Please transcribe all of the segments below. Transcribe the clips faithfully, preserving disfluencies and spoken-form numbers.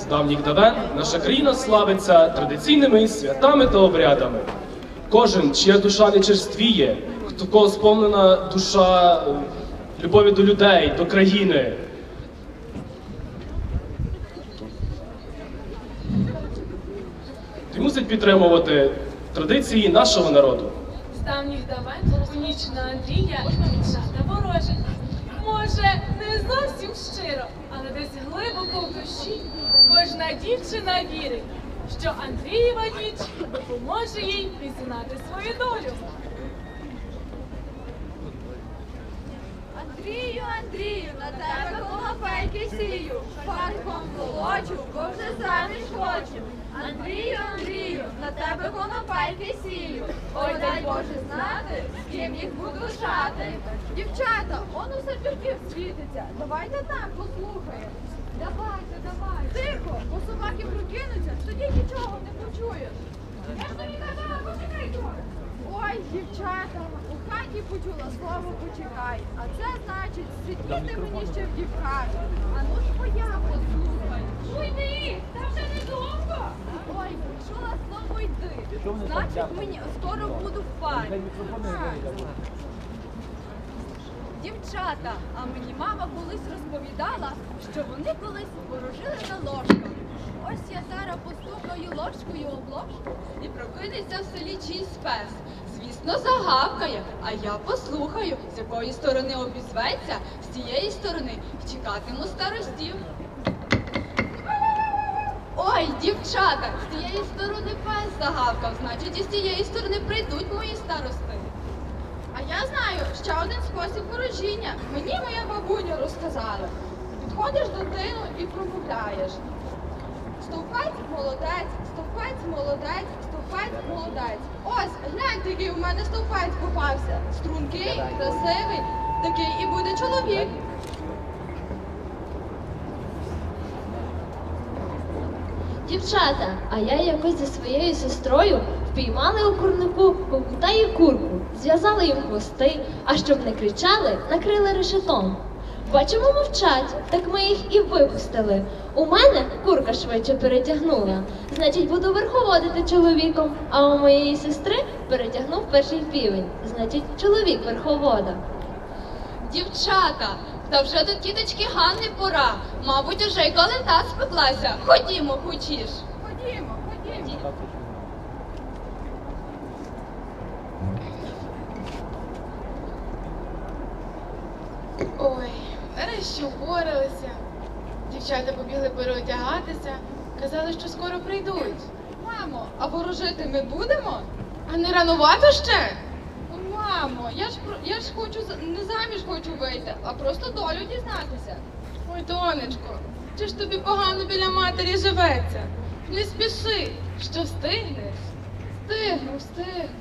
давніх давен наша країна славиться традиційними святами та обрядами. Кожен, чия душа не черствіє, в кого сповнена душа любові до людей, до країни, і мусить підтримувати традиції нашого народу. З давніх давен у ніч на Андрія дівчата ворожать. Може, не зовсім щиро, але десь глибоко в душі кожна дівчина вірить, що Андрієва ніч допоможе їй пізнати свою долю. Андрію, Андрію, на тебе конопельки сію, фарбом волочу, бо вже заміж хочу. Андрію, Андрію, на тебе конопельки сію, ой, дай Боже знати, з ким їх буду жати. Дівчата, он у садюків світиться, давайте так послухаємо. Давайте, давайте. Тихо, бо собаки прокинуться, тоді нічого не почуєш. Я ж тобі казала, почекай трохи. Ой, дівчата, у хаті почула слово «почекай», а це значить сидіти мені ще в дівках. А ну ж моя послухай. Уйди, та вже недовго. Ой, почула слово «йди», значить мені скоро буду в парі. Дівчата, а мені мама колись розповідала, що вони колись ворожили на ложках. Ось я зараз постукаю ложкою об ложку і прокинеться в селі чийсь пес. Звісно, загавкає, а я послухаю, з якої сторони обізветься, з цієї сторони і чекатиму старостів. Ой, дівчата, з цієї сторони пес загавкав, значить і з цієї сторони прийдуть мої старости. А я знаю ще один спосіб ворожіння. Мені моя бабуня розказала. Підходиш до тину і промовляєш. Стовпець молодець, стовпець молодець, стовпець молодець. Ось, гляньте, який у мене стовпець попався. Стрункий, красивий, такий і буде чоловік. Дівчата, а я якось зі своєю сестрою впіймали у курнику когута і курку, зв'язали їм хвости, а щоб не кричали, накрили решетом. Бачимо, мовчать, так ми їх і випустили. У мене курка швидше перетягнула, значить буду верховодити чоловіком, а у моєї сестри перетягнув перший півень, значить чоловік верховода. Дівчата, та вже до тіточки Ганни пора. Мабуть, уже й калита спеклася. Ходімо, хочеш. Ходімо, ходімо. Ой, нарешті впоралися. Дівчата побігли переодягатися, казали, що скоро прийдуть. Мамо, а ворожити ми будемо? А не ранувато ще? Мамо, я ж, я ж хочу, не заміж хочу вийти, а просто долю дізнатися. Ой, донечко, чи ж тобі погано біля матері живеться? Не спіши, що встигнеш? Встигну, встигну.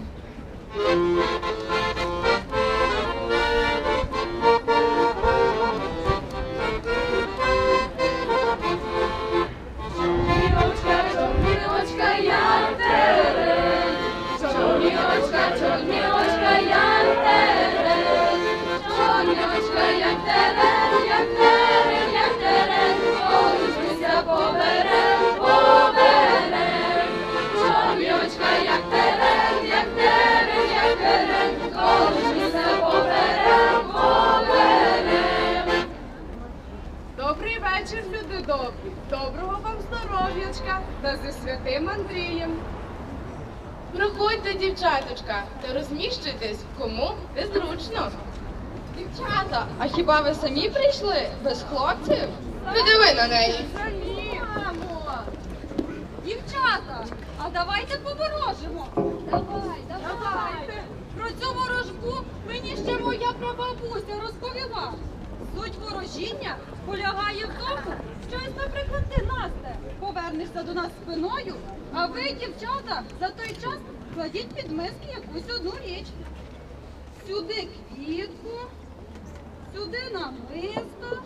Чорнілочка, чорнілочка, я терен. Чорнілочка, чорнілочка, я терен. Чорнілочка, як терен, як терен, як терен. Колишнися поберем, поберем. Чорнілочка, як терен, як терен, як терен. Колишнися поберем, поберем. Добрий вечір, люди добрі. Доброго вам здоров'ячка та зі святим Андрієм. Проходьте, дівчаточка, та розміщуйтесь, кому незручно. Дівчата, а хіба ви самі прийшли? Без хлопців? Не диви на неї. Самі, мамо! Дівчата, а давайте поворожимо. Давай, Давайте. Про цю ворожбу мені ще моя прабабуся розповіла. Суть ворожіння полягає в тому, що ось, наприклад, ти, Насте, повернешся до нас спиною, а ви, дівчата, за той час кладіть під миски якусь одну річ. Сюди квітку, сюди намисто,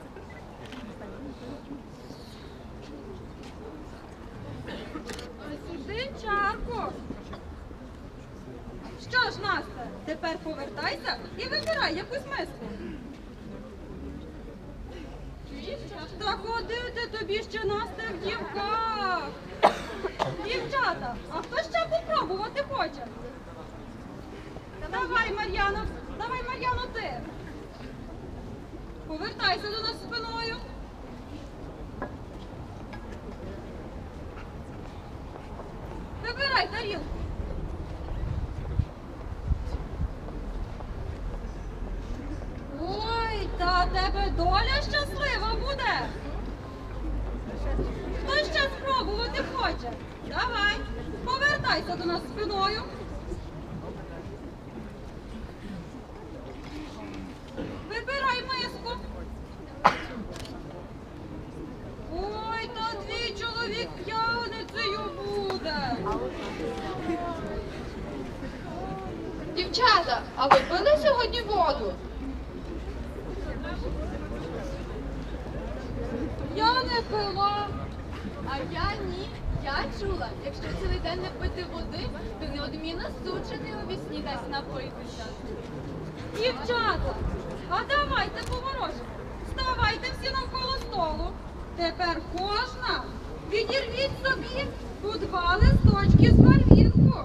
а сюди чарку. Що ж, Насте, тепер повертайся і вибирай якусь миску. Так от ходити тобі ще Насте в дівках. Дівчата, а хто ще попробувати хоче? Давай, Мар'яно, давай, Мар'яно, ти. Повертайся до нас спиною. Вибирай тарілку. Ой, та тебе доля щаслива буде. Хто ще спробувати хоче? Давай, повертайся до нас спиною. Вибирай миску. Ой, та твій чоловік п'яницею буде. Дівчата, а ви пили сьогодні воду? Я не пила. А я ні. Я чула, якщо цілий день не пити води, то неодмінно сучений у вісні дасть напитися. Дівчата, а давайте поворожимо. Ставайте всі навколо столу. Тепер кожна відірвіть собі по два листочки з барвінку.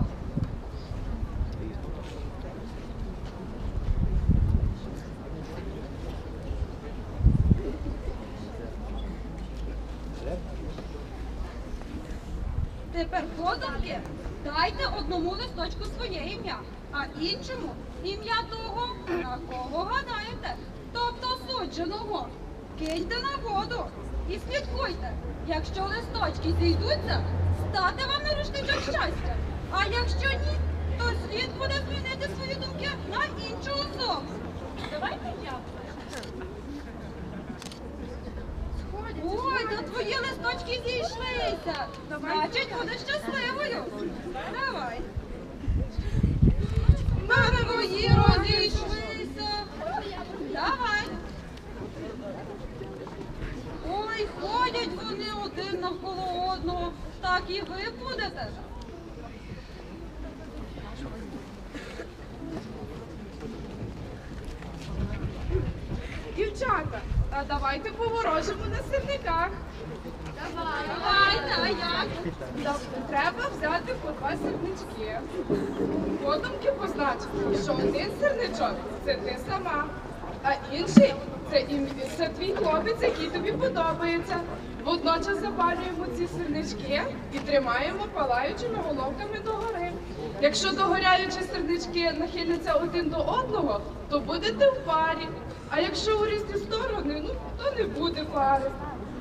Тепер подумки дайте одному листочку своє ім'я, а іншому ім'я того, на кого гадаєте, тобто судженого. Киньте на воду і слідкуйте. Якщо листочки зійдуться, стати вам на рушничок щастя. А якщо ні, то слід буде змінити свої думки на іншу особу. Давайте я. Ой, та твої листочки зійшлися. Значить, будеш щасливою. Давай. Мене мої розійшлися. Давай. Ой, ходять вони один навколо одного. Так і ви будете. Дівчата, а давайте поворожимо на сирниках. Давайте, а як? Тобто треба взяти по два сирнички. Подумки позначити, що один сирничок це ти сама, а інший це, ім- це твій хлопець, який тобі подобається. Водночас запалюємо ці сирнички і тримаємо палаючими головками догори. Якщо догоряючі сирнички нахиляться один до одного, то будете в парі. А якщо у різні сторони, ну то не буде пари.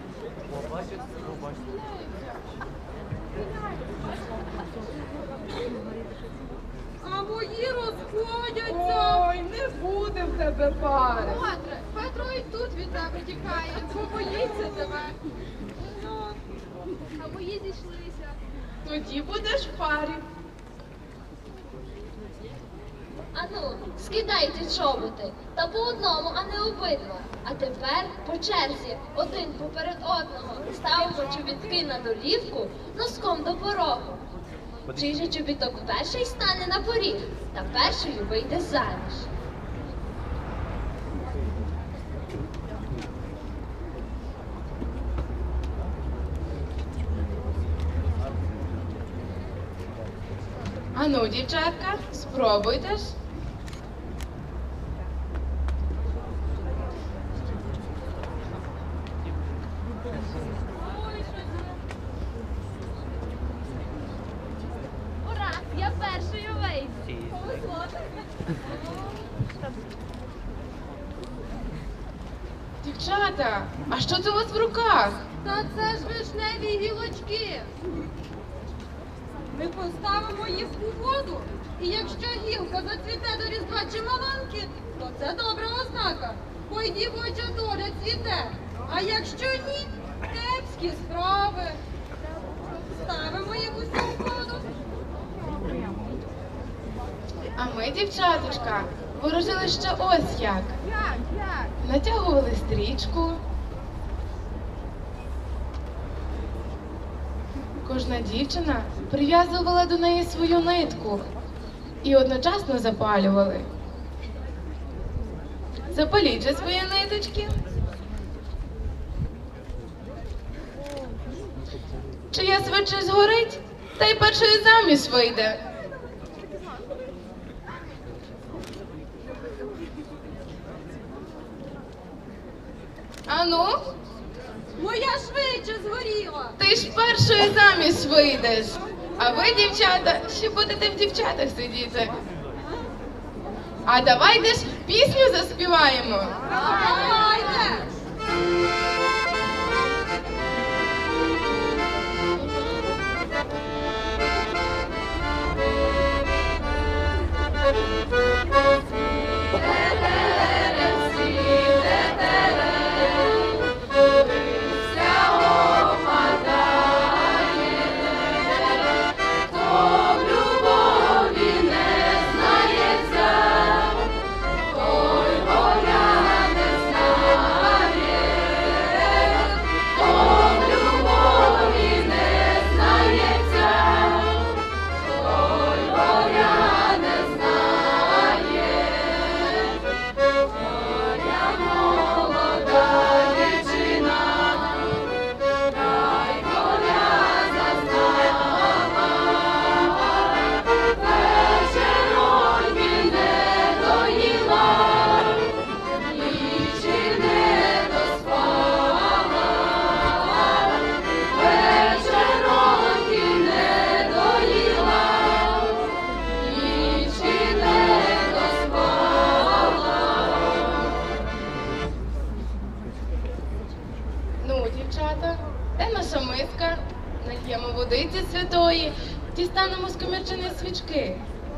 А мої розходяться. Ой, не буде в тебе пари. Петре, Петро і тут від тебе тікає, бо боїться тебе. А бої зійшлися. Тоді будеш в парі. Ану, скидайте чоботи, та по одному, а не обидва. А тепер по черзі, один поперед одного, ставимо чобітки на долівку носком до порогу. Чий же чобіток перший стане на поріг, та першою вийде заміж. Ану, дівчатка, спробуйте ж. Ура, я першою вийду. Дівчата, а що це у вас в руках? Та це ж вишневі гілочки. Ми поставимо їх у воду, і якщо гілка зацвіте до різдва чи маланки, то це добра ознака, бо й дівоча доля цвіте. А якщо ні, кепські справи. Ставимо їх усі у воду. А ми, дівчаточка, ворожили ще ось як. Як, як? Натягували стрічку. Кожна дівчина прив'язувала до неї свою нитку і одночасно запалювали. Запаліть же свої ниточки. чия свеча згорить, та й першою заміж вийде. Ану, Моя швидше згоріла. ти ж першою заміж вийдеш. А ви, дівчата, ще будете в дівчатах сидіти. А давайте ж пісню заспіваємо. Давайте. Ну, дівчата, де наша миска? Нальємо водиці святої, дістанемо з комірчини свічки.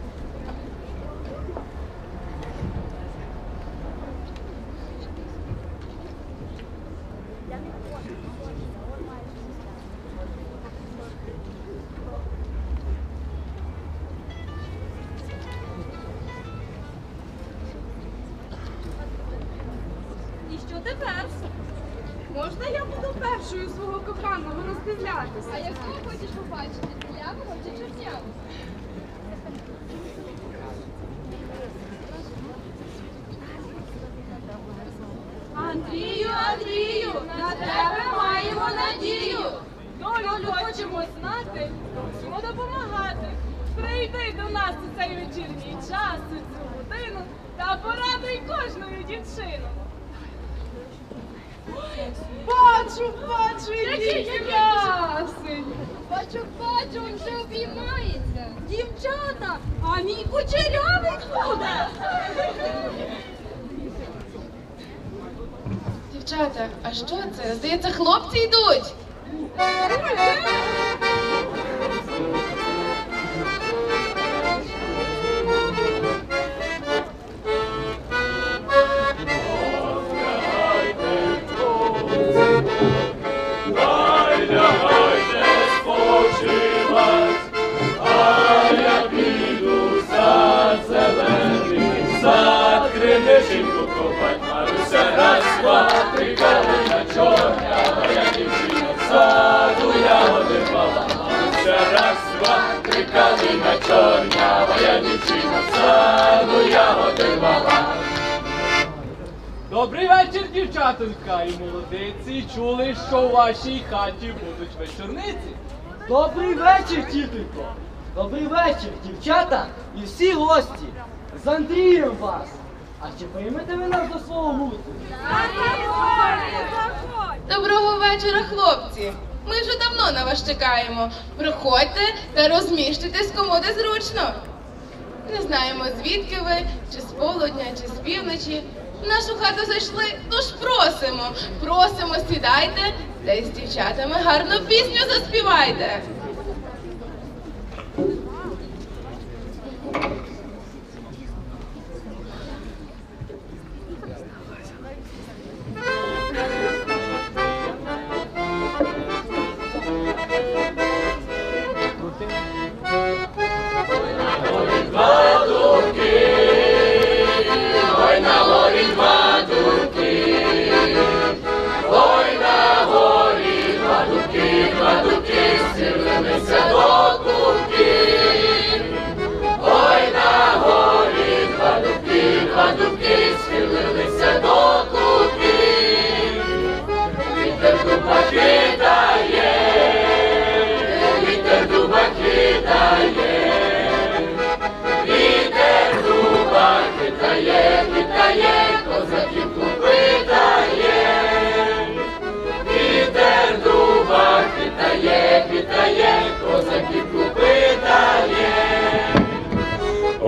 І що тепер? Можна я буду першою свого коханого роздивлятися? А якого хочеш побачити? Білявого чи чорнявого? Андрію, Андрію, на тебе маємо надію. Долю хочемо знати, хочемо допомагати. Прийди до нас у цей вечірній час, у цю годину, та порадуй кожну дівчину. Бачу, бачу, який красень! Бачу, бачу, він вже обіймається. Дівчата, а мій кучерявий буде. Дівчата, а що це? Здається, хлопці йдуть. Добрий вечір, дівчатонька і молодиці. Чули, що у вашій хаті будуть вечорниці? Добрий вечір, тітонько! Добрий вечір, дівчата і всі гості! З Андрієм вас! А чи приймете ви нас до свого гурту? Доброго вечора, хлопці. Ми вже давно на вас чекаємо. Приходьте та розміщуйтесь кому де зручно. Не знаємо, звідки ви, чи з полудня, чи з півночі. В нашу хату зайшли, тож просимо, просимо, сідайте та й з дівчатами гарну пісню заспівайте.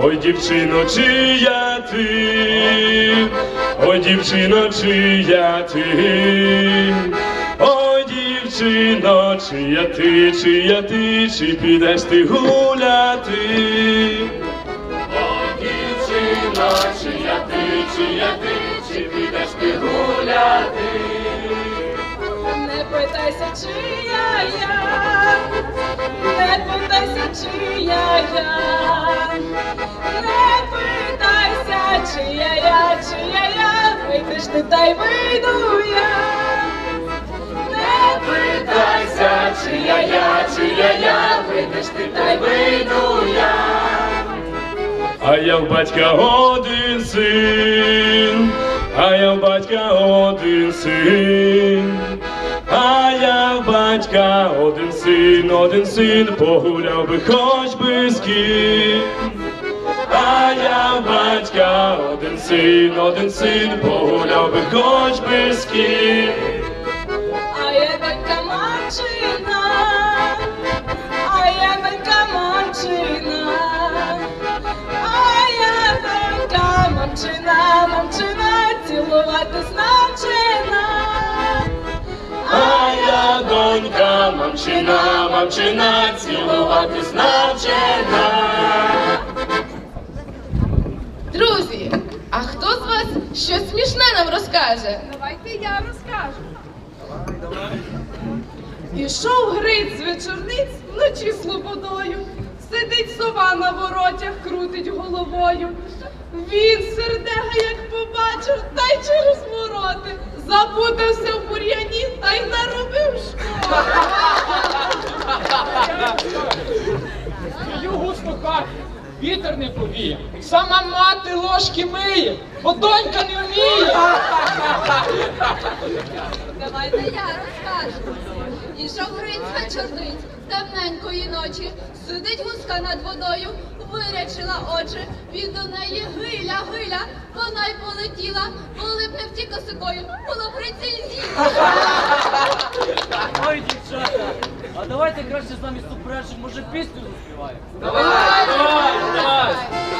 Ой, дівчино, чия ти, ой, дівчино, чия ти, ой, дівчино, чия ти, чия ти, чи підеш ти гуляти? Ой, дівчино, чия ти, чия ти, чи підеш ти гуляти? Не питайся, чия я, не питайся, чия я, не питайся, чия я, чия я, вийдеш ти та й вийду я. Не питайся, чия я, чия я, вийдеш ти та й вийду я. А я в батька один син, а я в батька один син, а я в батька один син, один син, погуляв би хоч би з ким. А я в батька один син, один син, погуляв би хоч би з ким. А я донька мамчина, а я донька мамчина, а я донька мамчина, мамчина, цілуватись навчена. А я донька мамчина, мамчина, цілуватись навчена. Друзі, а хто з вас щось смішне нам розкаже? Давайте я розкажу. Ішов Гриць з вечорниць вночі слободою. Сидить сова на воротях, крутить головою. Він сердега, як побачив, та й через вороти запутався в бур'яні та й наробив шкоди. Стою густо в хаті, вітер не повіє. Сама мати ложки миє, бо донька не вміє. Давайте я розкажу. Ішов Гриць вечорниць темненької ночі, сидить гуска над водою, вирячила очі, він до неї гиля, гиля, вона й полетіла, коли б не втік косикою, було б Гриця з'їла. Ой, дівчата, а давайте краще замість суперечок, може, пісню заспіваємо? Давай, давай, давай.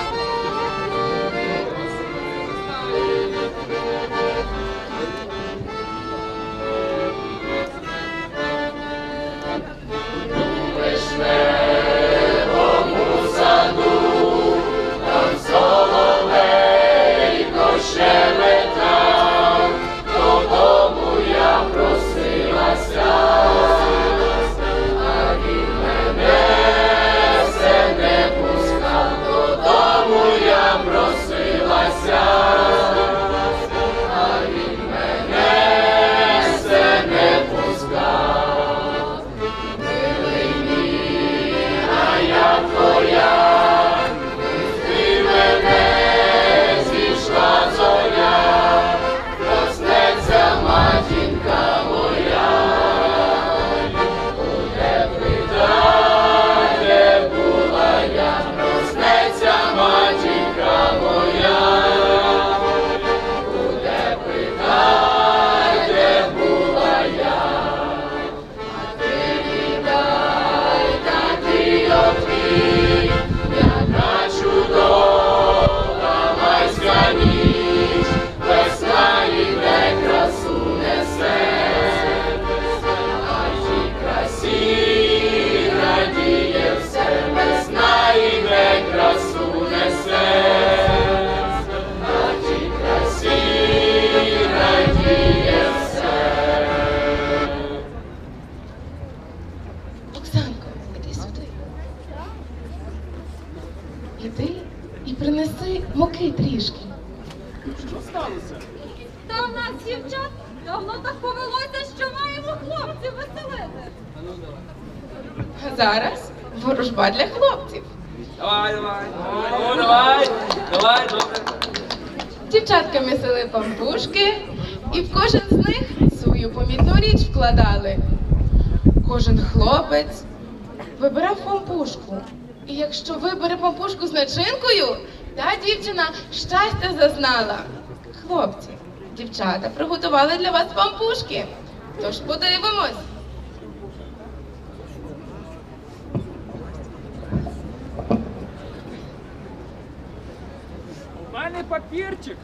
Оксанко, іди сюди. Іди і принеси муки трішки. Що сталося? Та в нас, дівчат, давно так повелося, що маємо хлопців веселити. А зараз ворожба для хлопців. Давай, давай, давай, давай, давай, добре. Дівчатка місили пампушки, і в кожен з них свою помітну річ вкладали. Кожен хлопець вибирав пампушку. І якщо вибере пампушку з начинкою, та дівчина щастя зазнала. Хлопці, дівчата приготували для вас пампушки. Тож подивимось. папірчик.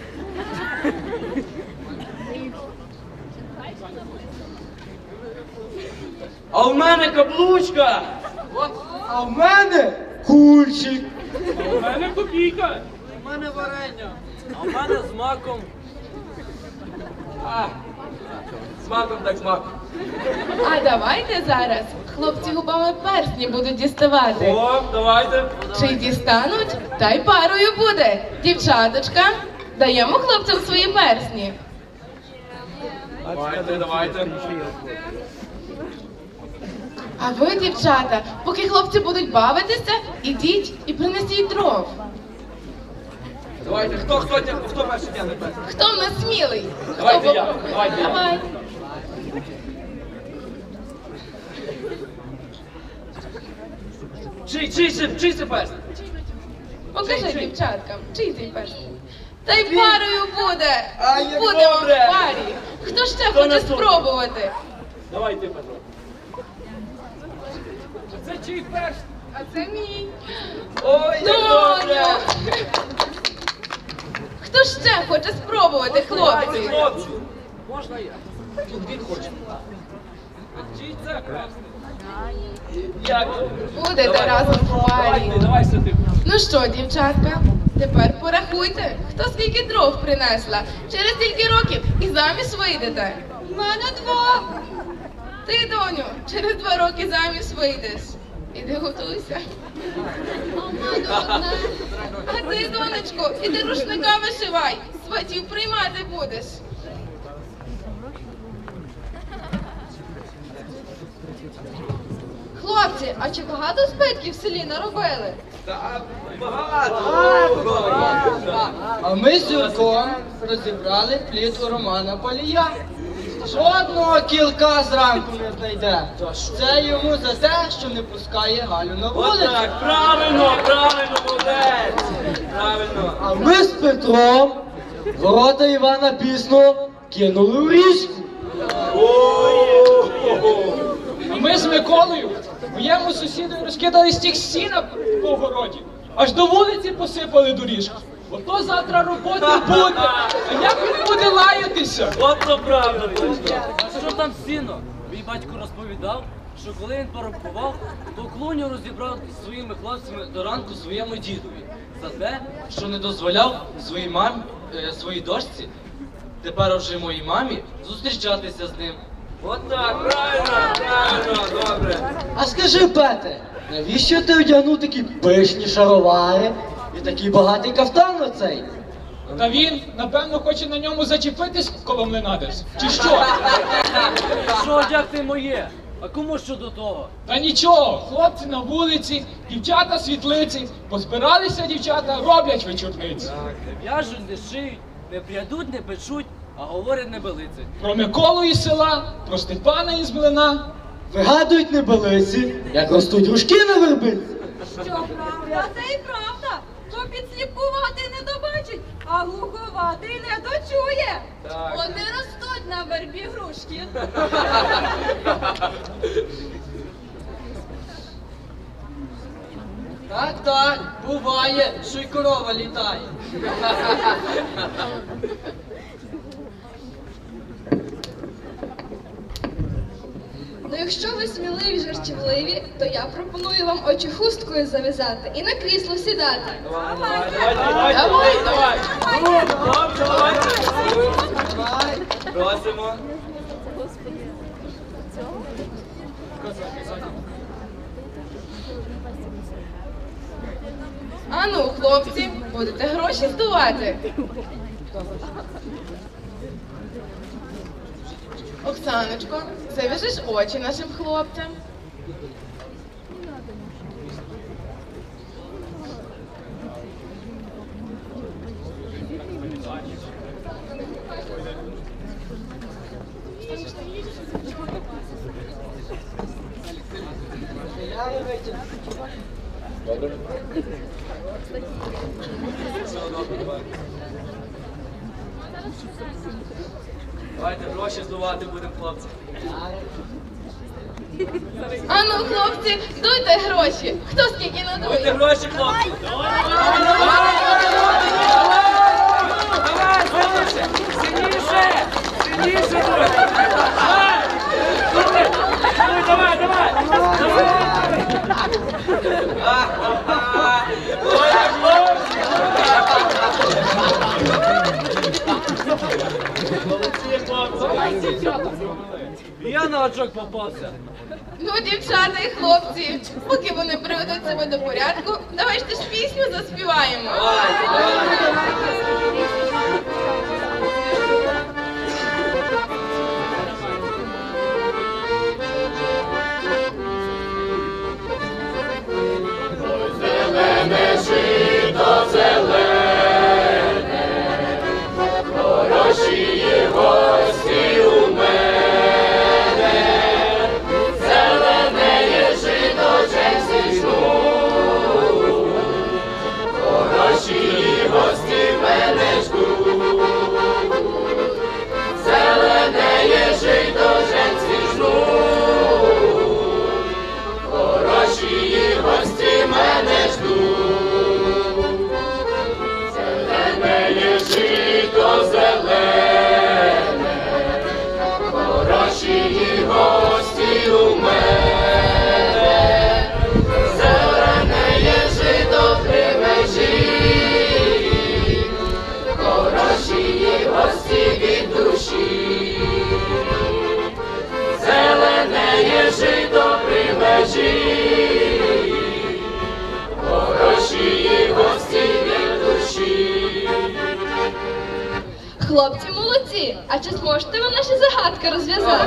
А в мене каблучка. А в мене кульчик. У мене копійка. У мене варення. А в мене з маком. А, з маком так з маком. А давайте зараз хлопці губами персні будуть діставати. О, давайте. Чи дістануть, та й парою буде. Дівчаточка, даємо хлопцям свої персні. Давайте, давайте. А ви, дівчата, поки хлопці будуть бавитися, ідіть і принесіть дров. Давайте, хто, хто, хто, хто перший тягне перший? Хто в нас смілий? Давайте Хто я, попробує? давайте я. Давай. Чий, чий, чий, чий це перший? Покажи дівчаткам, чий цей перший? Та й парою буде. А, як Будемо добре. в парі. Хто ще Хто хоче наступний? спробувати? Давай ти, Петро. Це чий перший? А це мій. Ой, як добре. Доню! Хто ще хоче спробувати, хлопці? Хлопці. Можна я? Він, він хоче. Чий це красний? Як? Будете Давай. разом в парі. Давайте, давай сюди. Ну що, дівчатка, тепер порахуйте, хто скільки дров принесла. Через стільки років і заміж вийдете. В мене два. Ти, доню, через два роки заміж вийдеш. Іди готуйся. А ти, донечко, іди рушника вишивай. Сватів приймати будеш. Хлопці, а чи багато збитків в селі наробили? Та багато. А ми з Юрком розібрали плід у Романа Полія. Жодного кілка зранку не знайде. Це йому за те, що не пускає Галю на вулицю. Отак, правильно, правильно, молодець. Правильно. А ми з Петром ворота Івана Пісного кинули у річку. А ми з Миколою моєму сусіду розкидали стік сіна по огороді. Аж до вулиці посипали доріжку. Ото завтра роботи буде. А як він буде лаятися? От то правда, точно. А що там сіно? Мій батько розповідав, що коли він порахував, то клуню розібрав зі своїми хлопцями до ранку своєму дідові за те, що не дозволяв своїй мамі, е, своїй дочці, тепер вже моїй мамі, зустрічатися з ним. Отак, правильно, правильно, добре. А скажи, Петре, навіщо ти одягнув такі пишні шаровари і такий багатий кафтан оцей? Та він, напевно, хоче на ньому зачепитись коло млина десь. Чи що? Що одягти моє? А кому що до того? Та нічого, хлопці на вулиці, дівчата світлиці, позбиралися дівчата, роблять вечорниці. Не в'яжуть, не шиють, не прядуть, не печуть, а говорять не белиці. Про Миколу із села, про Степана із млина. Вигадують небелиці, як ростуть рушки на вербиці. Що правда, це і правда. Хто підсліпкуватий не добачить, а глуховатий не дочує. Так. От і ростуть на вербі грушки. Так, так, буває, що й корова літає. Ну, якщо ви сміливі й жартівливі, то я пропоную вам очі хусткою зав'язати і на крісло сідати. Давай, давай, давай, давай, давай. Ну, хлопці, давайте. Просимо. А ну, хлопці, будете гроші здувати. Оксаночко, зав'яжеш очі нашим хлопцям. Давайте гроші здувати будемо, хлопці. А ну, хлопці, дуйте гроші. Хто скільки надує? Давайте гроші, хлопці. Давай, давай, давай, давай, давай. Сильніше! Сильніше! Сильніше! Давай! Давай, давай! Я на очок попався. Ну, дівчата і хлопці, поки вони приведуть себе до порядку, давайте ж пісню заспіваємо. Зелене жито зелене, хороші гості у мене, зелене є жито вже жнуть, хороші гості мене ждуть, зелене є жито вже жнуть, хороші гості мене ждуть, зелене є жито зелене, хороші гості у мене, зелене є жито при межі, хороші гості від душі, зелене є жито при межі, хороші гості від душі. Хлопці молодці, а чи зможете ви наші загадки розв'язати?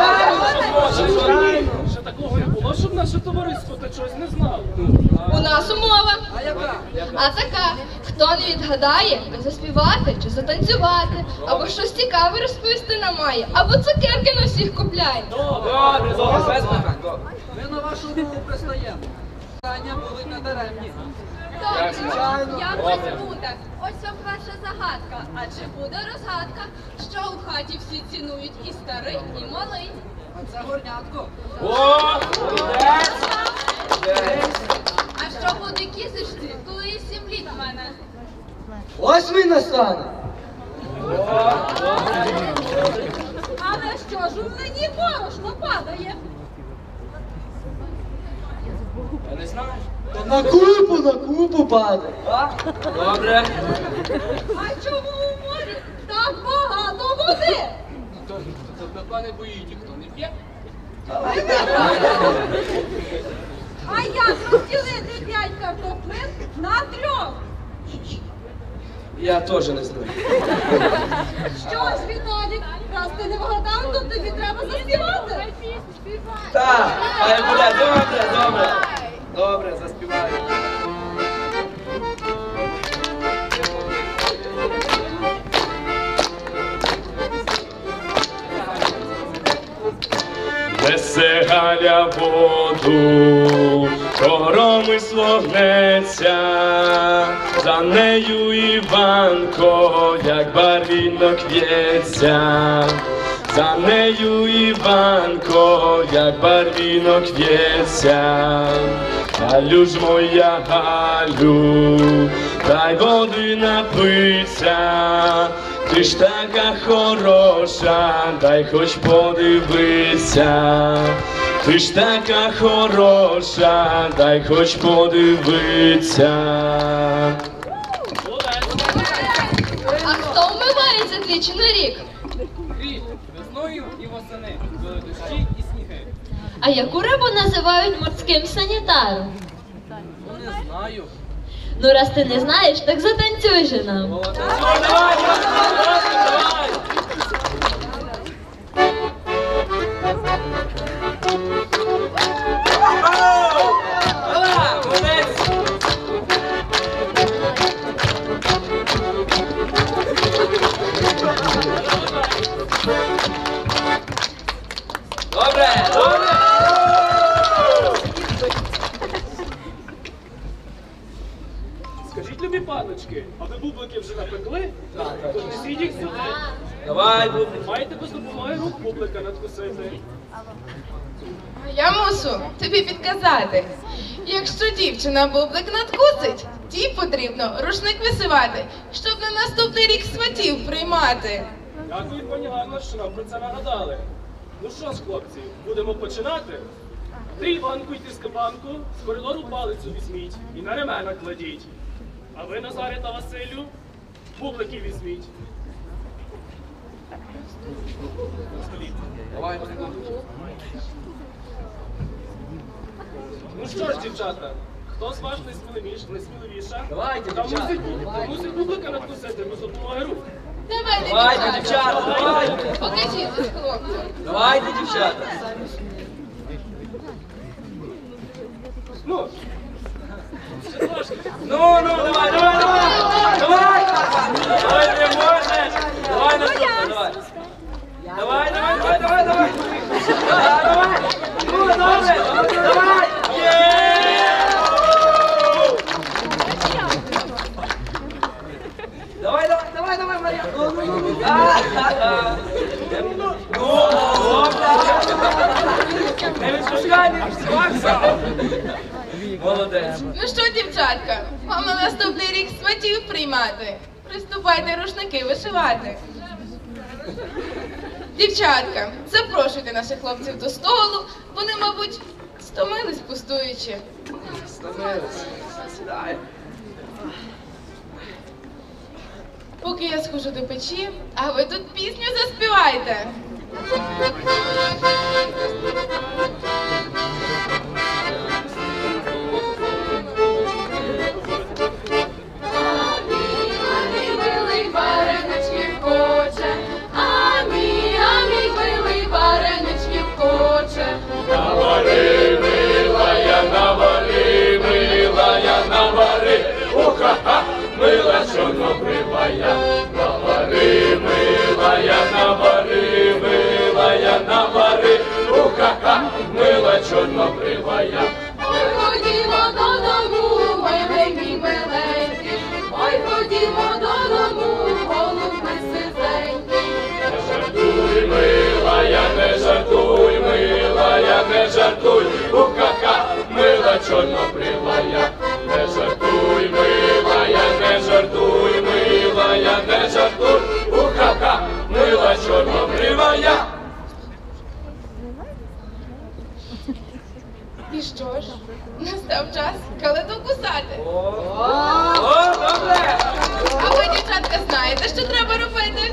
Ще такого не було, щоб наше товариство та чогось не знало. У нас умова. А така, хто не відгадає, то заспівати чи затанцювати, або щось цікаве розповісти нам має, або цукерки на всіх купляє. Добре, добре, без питань. Ми на вашу умову пристаємо. Питання були недаремні. Добре, як без буде? Ось вам перша загадка. А чи буде розгадка, що у хаті всі цінують і старий, і малий? А це горнятко. О, А що буде кізочці, коли їй сім літ мене? Ось він настане. Але що ж у мені борошно падає? я не знаю. На купу, на купу падає. Добре. А чому у морі так багато води? Пепа не боїть, ніхто не п'є. А як розділити п'ять картоплин на трьох? Я теж не знаю. Що ж, Віталік, раз ти не вгадав, то тобі треба заспівати. Так, хай буде, добре, добре. Добре, заспіваю. Несе Галя воду, коромисло гнеться, за нею Іванко, як барвінок в'ється, за нею Іванко, як барвінок в'ється. Галю ж моя, Галю, дай води напиться, ти ж така хороша, дай хоч подивися, ти ж така хороша, дай хоч подивися. А хто вмивається двічі на рік? Гріх весною і восени, коли дощі і сніги. А яку рибу називають морським санітаром? Ну не знаю. Ну раз ти не знаєш, так затанцюй же нам. Давай, давай, давай, давай. Давай, молодець. Добре, добре. Скажіть, любі паночки, а ви бублики вже напекли? Так, так. Тож несіть їх сюди. Давай, бублик. Маєте без допомоги рук бублика надкусити. Я мушу тобі підказати. Якщо дівчина бублик надкусить, Їй потрібно рушник висивати, щоб на наступний рік сватів приймати. Дякую, пані Ганно, що нам про це нагадали. Ну що ж, хлопці, будемо починати? Ти, Іванку, йти з кабанку, з коридору палицю візьміть і на ремена кладіть. А ви, Назаре та Василю, бублики візьміть. Давай. Ну що ж, дівчата, хто з вас найсміливіш- найсміливіша? Давайте, Та дівчата, мусить, давайте. мусить бублика надкусити без допомоги рук. Давайте, Давайте, дівчата. дівчата, давайте. Покажіть тут хлопцям. Давайте, дівчата. Ну, ще трошки. Ну, ну, давай, давай, давай. Давай. Давай, ти можеш. Давай, наступне, давай. Давай, давай, давай, давай, давай. Давай, давай. Ну, добре, давай. Є! Давай, давай, давай, давай, Марія. Ну, ну, ну, ну. А-ха-ха. Ну, добре. Не відпускай, не відпускай. Молодець. Ну що, дівчатка, вам на наступний рік сватів приймати. Приступайте рушники вишивати. Дівчатка, запрошуйте наших хлопців до столу, вони, мабуть, стомились пустуючи. Стомились. Сідай. Поки я схожу до печі, а ви тут пісню заспівайте. Милий вареничків хоче, а мій, а мій милий вареничків хоче. Навари, милая, навари, милая, навари, уха-ха, мила чорнобривая. Навари, милая, навари, милая, навари, уха-ха, мила чорнобривая. Ой, ходімо додому, миленький, миленький, ой, ходімо додому, голубки сизенькі. Не жартуй, милая, не жартуй, милая, не жартуй, уха-ха, мила чорнобривая. Не жартуй, милая, не жартуй, милая, не жартуй, уха-ха, мила чорнобривая. І що ж, настав час калиту кусати. О, добре. А ви, дівчатка, знаєте, що треба робити?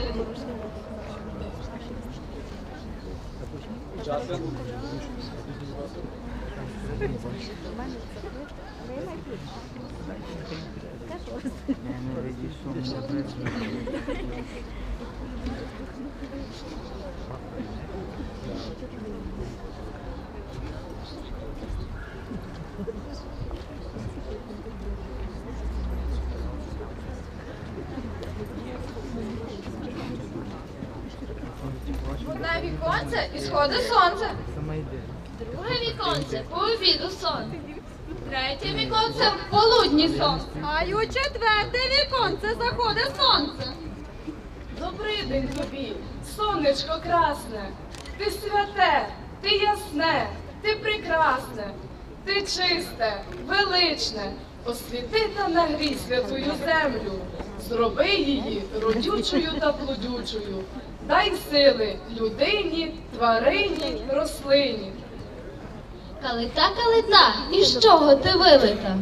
Одне віконце і сходить сонце. Друге віконце по обіду сон. Третє віконце в полудні сон. А й у четверте віконце заходить сонце. Добрий день тобі, сонечко красне, ти святе, ти ясне, ти прекрасне, ти чисте, величне, освіти та нагрій святую землю, зроби її родючою та плодючою, дай сили людині, тварині, рослині. Калита, калита, із чого ти вилита?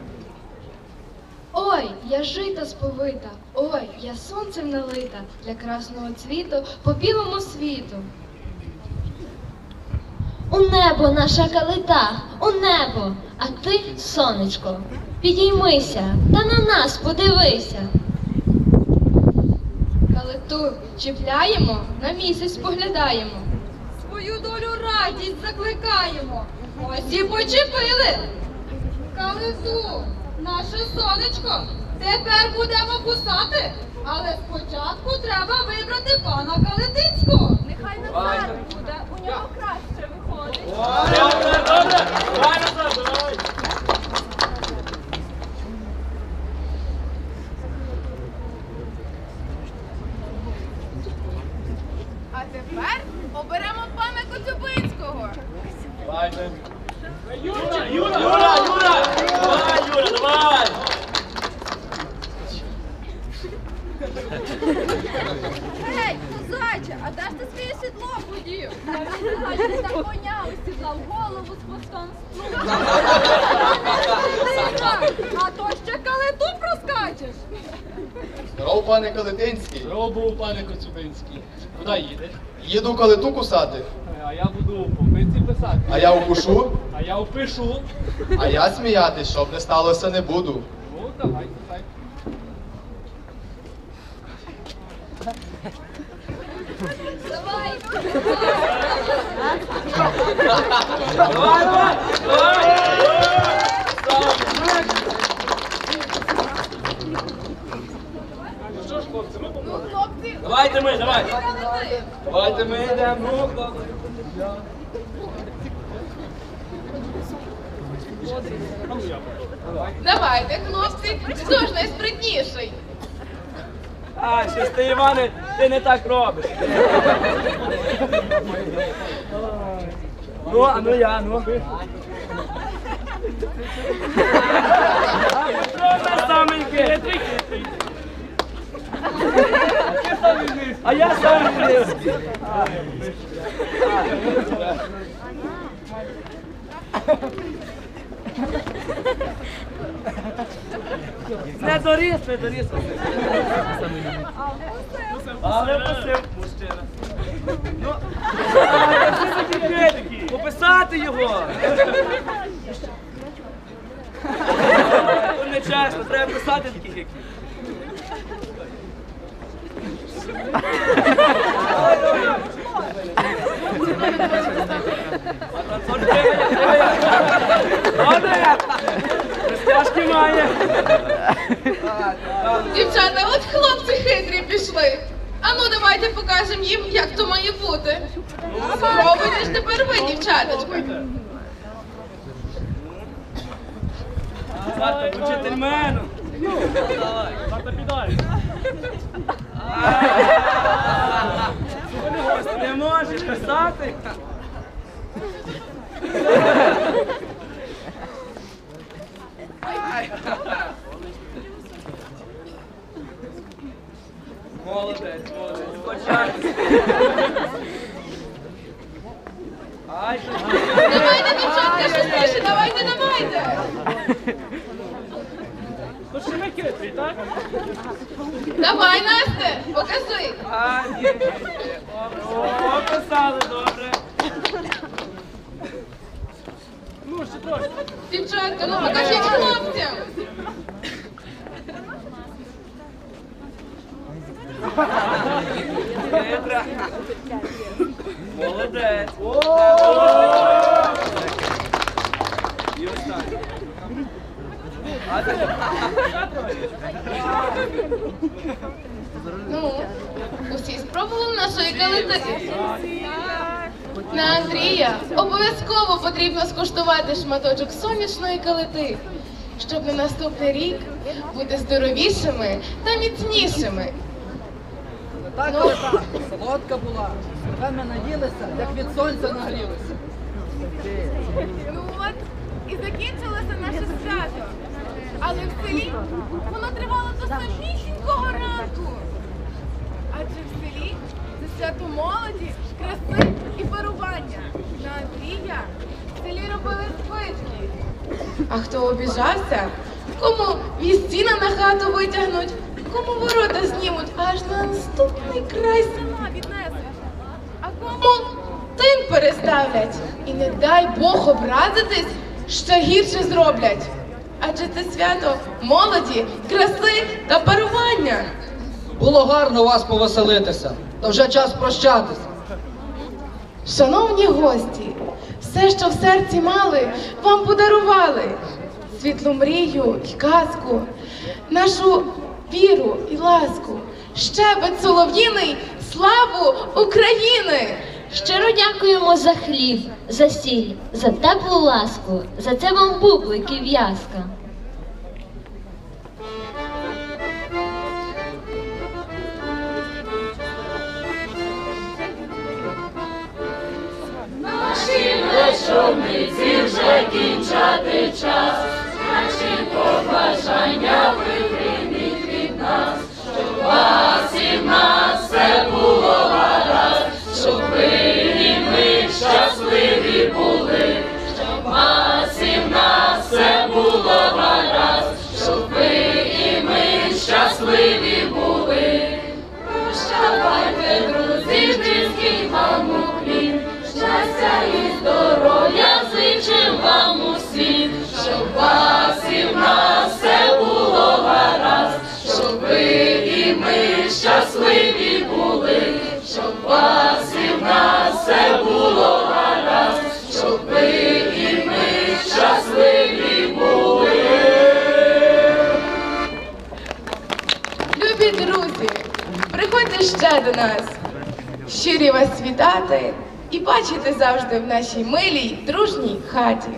Ой, я жита сповита, ой, я сонцем налита для красного цвіту по білому світу. У небо наша калита, у небо, а ти, сонечко, підіймися та на нас подивися. Калиту чіпляємо, на місяць споглядаємо. Свою долю радість закликаємо. Ось і почепили. Калиту, наше сонечко, тепер будемо кусати, але спочатку треба вибрати пана Калитинського. Нехай Назар буде, у нього краще виходить. Добре, добре. Давай, Назар, давай. А тепер оберемо пана Коцюбинського. Давайте. Юра, Юра, Юра, Юра. Давай, Юра, давай. Аж не так коня осідлав, голову з хвостом сплюнув. А то ще калиту проскачеш. Здоров, пане Калетинський. Здоров був, пане Коцюбинський. Куди їдеш? Їду калиту кусати. А я буду по пиці писати. А я укушу. А я впишу. А я сміятись, щоб не сталося, не буду. Ну, давай, писай. Давай. Давай, давай, давай! Ну що ж, хлопці, ми Ну, помогли. хлопці, Давайте ми, давай! калити. Давайте ми йдемо, ну, хлопці. Давайте, хлопці, хто ж найспритніший? А, щось ти, Іване, ти не так робиш. Ну, а ну я, ну. Хто самий хитрий? А я самий близький. Не доріс, не доріс. Але вкусив мужчина. Ну, пописати його. Це не чесно, треба писати таких, як Розтяжки має. Дівчата, от хлопці хитрі пішли. А ну давайте покажемо їм, як то має бути. Спробуйте ж тепер ви, дівчаточки. Завтра учительмену. Завтра підай. Не можеш писати. Молодець, молодець. Почати. Ай, Давайте, дівчатка, швидше, давайте, давайте. То ще ми хитрі, так? Давай, Насте, покажи. А, ні, ні, ні. Добре. О, писали, добре. Ну, ще трошки. Дівчатка, ну покажіть хлопцям. Хитра. Молодець. І ось так. А ти? Ну, усі спробували нашої калити. На Андрія обов'язково потрібно скуштувати шматочок сонячної калити, щоб на наступний рік бути здоровішими та міцнішими. Так, Ну. калита, солодка була. Тепер ми наїлися, як від сонця нагрілися. Ну от і закінчилося наше свято. Але в селі воно тривало до самісінького ранку. Адже в селі це свято молоді, краси і парування. На Андрія в селі робили спички. А хто обіжався, кому вістіна на хату витягнуть, кому ворота знімуть аж на наступний край села віднесуть, а кому тин переставлять. І не дай Бог образитись, ще гірше зроблять. Адже це свято молоді, краси та парування. Було гарно вас повеселитися, та вже час прощатися. Шановні гості, все, що в серці мали, вам подарували. Світлу мрію й казку, нашу віру і ласку, щебет солов'їний, славу України! Щиро дякуємо за хліб, за сіль, за теплу ласку, за це вам бублик і в'язка. Наші вечорниці вже кінчати час, наші побажання ви прийміть від нас, щоб у вас і в нас все було гаразд, щоб ви і ми щасливі. нас. Щирі вас вітати і бачити завжди в нашій милій, дружній хаті.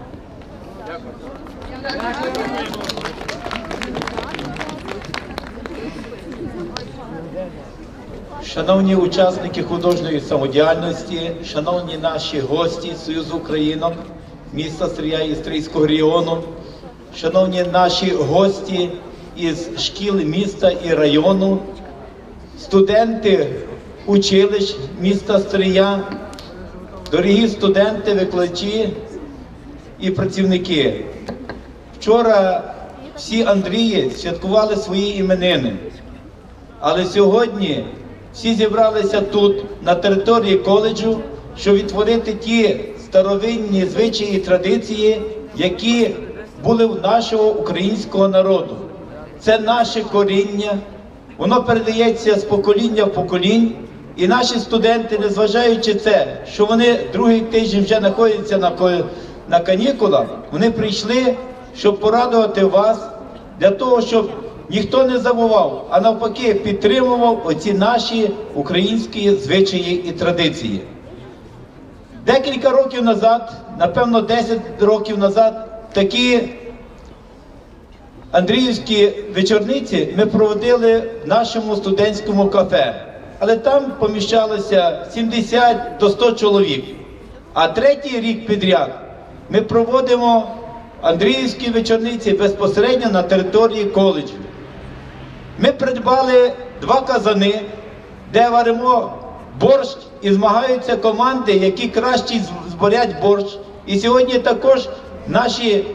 Шановні учасники художньої самодіяльності, шановні наші гості з Союзу Українок, міста Стрия і Стрийського регіону, шановні наші гості із шкіл міста і району, студенти училищ міста Стрия, дорогі студенти, викладачі і працівники. Вчора всі Андрії святкували свої іменини, але сьогодні всі зібралися тут, на території коледжу, щоб відтворити ті старовинні звичаї і традиції, які були в нашого українського народу. Це наше коріння, воно передається з покоління в поколінь, і наші студенти, незважаючи це, що вони другий тиждень вже знаходяться на, на канікулах, вони прийшли, щоб порадувати вас, для того, щоб ніхто не забував, а навпаки підтримував оці наші українські звичаї і традиції. Декілька років назад, напевно десять років назад, такі андріївські вечорниці ми проводили в нашому студентському кафе. Але там поміщалося сімдесят до ста чоловік. А третій рік підряд ми проводимо андріївські вечорниці безпосередньо на території коледжу. Ми придбали два казани, де варимо борщ, і змагаються команди, які краще зборять борщ. І сьогодні також наші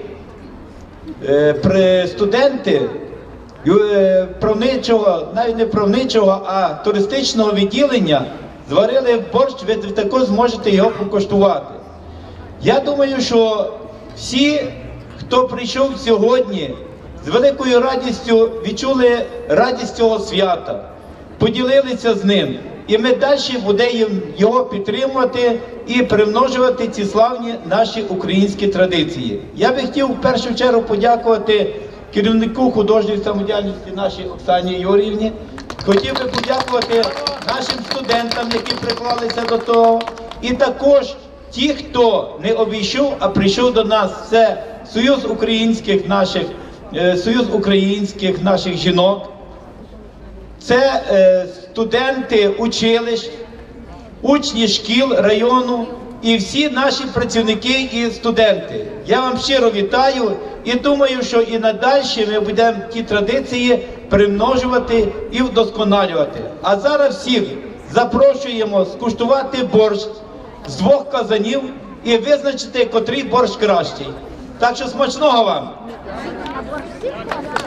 е, студенти е, правничого, навіть не правничого, а туристичного відділення зварили борщ, ви також зможете його покуштувати. Я думаю, що всі, хто прийшов сьогодні, з великою радістю відчули радість цього свята, поділилися з ним. І ми далі будемо його підтримувати і примножувати ці славні наші українські традиції. Я би хотів в першу чергу подякувати керівнику художньої самодіяльності нашій Оксані Юріївні. Хотів би подякувати нашим студентам, які приклалися до того. І також ті, хто не обійшов, а прийшов до нас, це Союз українських наших Союз українських наших жінок, це е, студенти училищ, учні шкіл району і всі наші працівники і студенти. Я вам щиро вітаю і думаю, що і надалі ми будемо ті традиції примножувати і вдосконалювати. А зараз всіх запрошуємо скуштувати борщ з двох казанів і визначити, котрий борщ кращий. Так що смачного вам!